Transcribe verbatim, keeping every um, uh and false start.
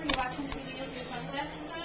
you watching T V with your sunglasses on?